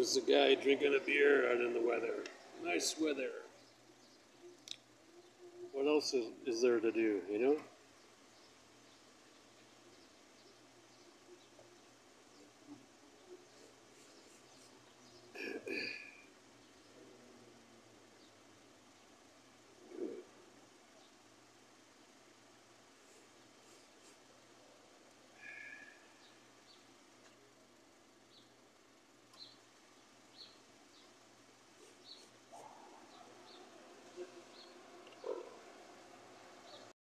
Just a guy drinking a beer out in the weather. Nice weather. What else is there to do, you know?